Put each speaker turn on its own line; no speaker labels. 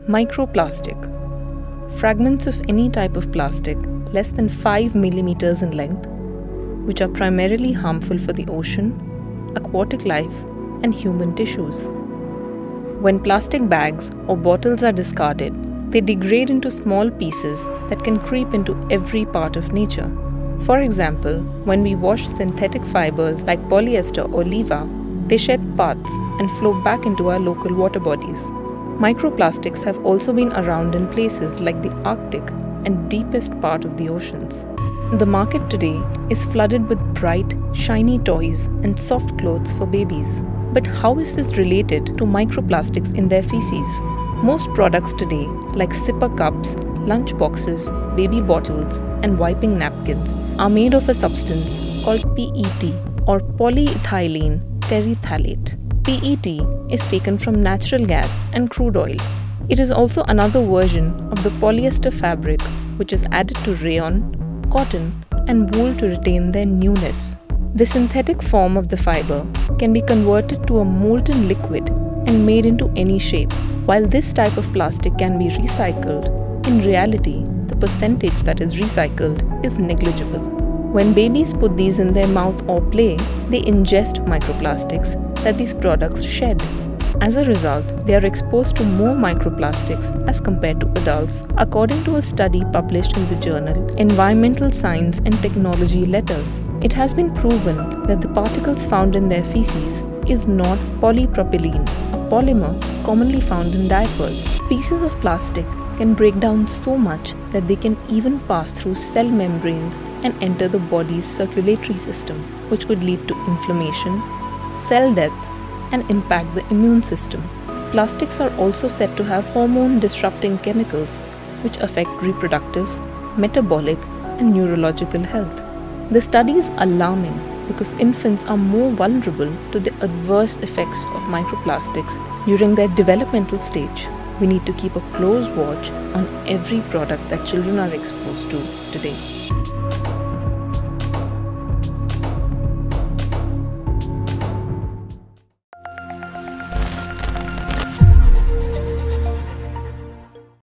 Microplastic. Fragments of any type of plastic less than 5 millimeters in length, which are primarily harmful for the ocean, aquatic life, and human tissues. When plastic bags or bottles are discarded, they degrade into small pieces that can creep into every part of nature. For example, when we wash synthetic fibers like polyester or Leva, they shed parts and flow back into our local water bodies. Microplastics have also been around in places like the Arctic and deepest part of the oceans. The market today is flooded with bright, shiny toys and soft clothes for babies. But how is this related to microplastics in their feces? Most products today, like sipper cups, lunch boxes, baby bottles, and wiping napkins, are made of a substance called PET or polyethylene terephthalate. PET is taken from natural gas and crude oil. It is also another version of the polyester fabric, which is added to rayon, cotton, and wool to retain their newness. The synthetic form of the fiber can be converted to a molten liquid and made into any shape. While this type of plastic can be recycled, in reality, the percentage that is recycled is negligible. When babies put these in their mouth or play, they ingest microplastics that these products shed. As a result, they are exposed to more microplastics as compared to adults, according to a study published in the journal Environmental Science and Technology Letters. It has been proven that the particles found in their feces is not polypropylene, a polymer commonly found in diapers. Pieces of plastic can break down so much that they can even pass through cell membranes and enter the body's circulatory system, which could lead to inflammation, cell death, and impact the immune system. Plastics are also said to have hormone-disrupting chemicals, which affect reproductive, metabolic, and neurological health. The study is alarming because infants are more vulnerable to the adverse effects of microplastics during their developmental stage. We need to keep a close watch on every product that children are exposed to today.